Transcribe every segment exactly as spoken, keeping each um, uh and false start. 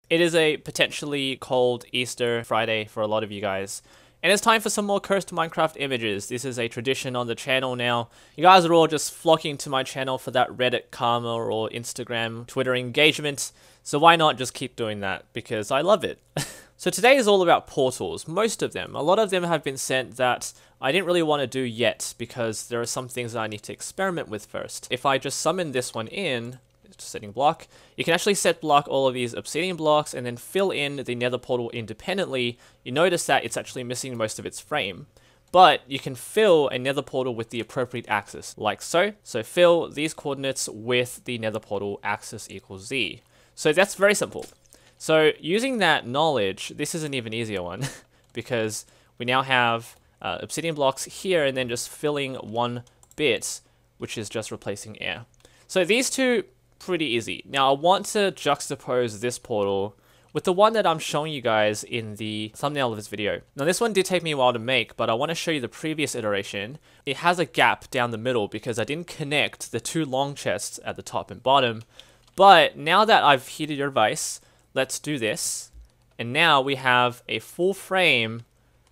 It is a potentially cold Easter Friday for a lot of you guys. And it's time for some more Cursed Minecraft images. This is a tradition on the channel now. You guys are all just flocking to my channel for that Reddit karma or Instagram, Twitter engagement. So why not just keep doing that? Because I love it. So today is all about portals. Most of them. A lot of them have been sent that I didn't really want to do yet because there are some things that I need to experiment with first. If I just summon this one in, setting block, you can actually set block all of these obsidian blocks and then fill in the nether portal independently. You notice that it's actually missing most of its frame, but you can fill a nether portal with the appropriate axis, like so. So fill these coordinates with the nether portal axis equals z. So that's very simple. So using that knowledge, this is an even easier one because we now have uh, obsidian blocks here and then just filling one bit, which is just replacing air. So these two, pretty easy. Now I want to juxtapose this portal with the one that I'm showing you guys in the thumbnail of this video. Now this one did take me a while to make, but I want to show you the previous iteration. It has a gap down the middle because I didn't connect the two long chests at the top and bottom. But now that I've heeded your advice, let's do this. And now we have a full frame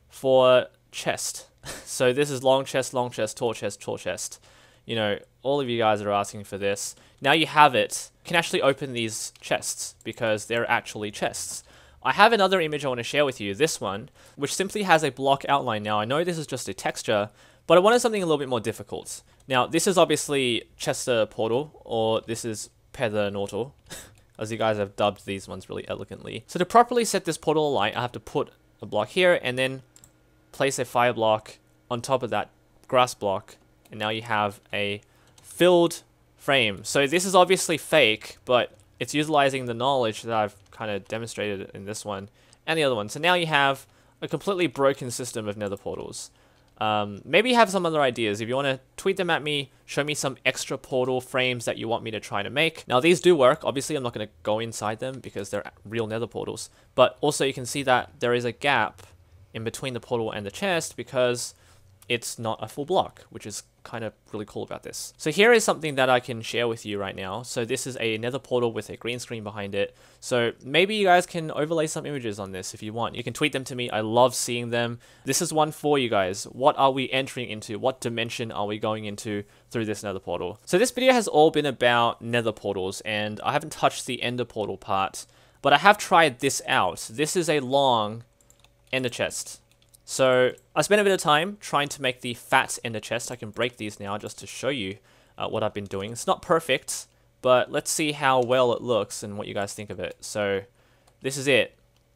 for chest. So this is long chest, long chest, tall chest, tall chest. You know, all of you guys are asking for this. Now you have it. You can actually open these chests because they're actually chests. I have another image I want to share with you, this one, which simply has a block outline. Now I know this is just a texture, but I wanted something a little bit more difficult. Now this is obviously Chester Portal, or this is Pether Nortal, as you guys have dubbed these ones really elegantly. So to properly set this portal alight, I have to put a block here and then place a fire block on top of that grass block. And now you have a filled frame. So this is obviously fake, but it's utilizing the knowledge that I've kind of demonstrated in this one and the other one. So now you have a completely broken system of nether portals. Um, maybe you have some other ideas. If you want to tweet them at me, show me some extra portal frames that you want me to try to make. Now these do work. Obviously I'm not going to go inside them because they're real nether portals. But also you can see that there is a gap in between the portal and the chest because it's not a full block, which is kind of really cool about this. So here is something that I can share with you right now. So this is a nether portal with a green screen behind it. So maybe you guys can overlay some images on this if you want. You can tweet them to me. I love seeing them. This is one for you guys. What are we entering into? What dimension are we going into through this nether portal? So this video has all been about nether portals, and I haven't touched the ender portal part, but I have tried this out. This is a long ender chest. So I spent a bit of time trying to make the fat ender chest. I can break these now just to show you uh, what I've been doing. It's not perfect, but let's see how well it looks and what you guys think of it. So this is it.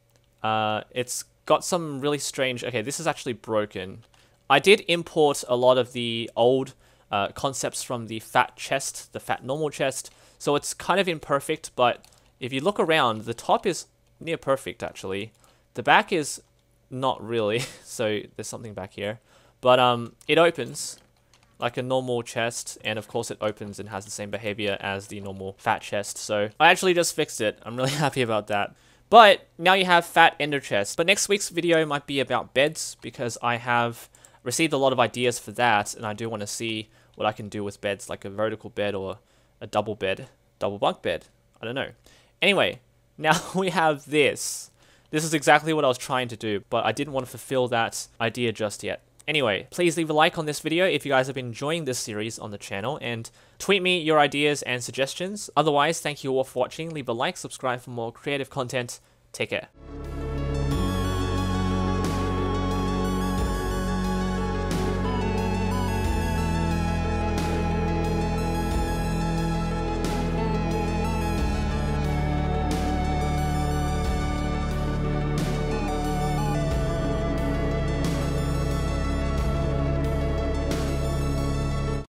Uh, it's got some really strange... Okay, this is actually broken. I did import a lot of the old uh, concepts from the fat chest, the fat normal chest. So it's kind of imperfect, but if you look around, the top is near perfect actually. The back is... not really, so there's something back here. But um, it opens like a normal chest, and of course it opens and has the same behavior as the normal fat chest. So I actually just fixed it. I'm really happy about that. But now you have fat ender chest. But next week's video might be about beds because I have received a lot of ideas for that, and I do want to see what I can do with beds, like a vertical bed or a double bed, double bunk bed. I don't know. Anyway, now we have this. This is exactly what I was trying to do, but I didn't want to fulfill that idea just yet. Anyway, please leave a like on this video if you guys have been enjoying this series on the channel, and tweet me your ideas and suggestions. Otherwise, thank you all for watching. Leave a like, subscribe for more creative content. Take care.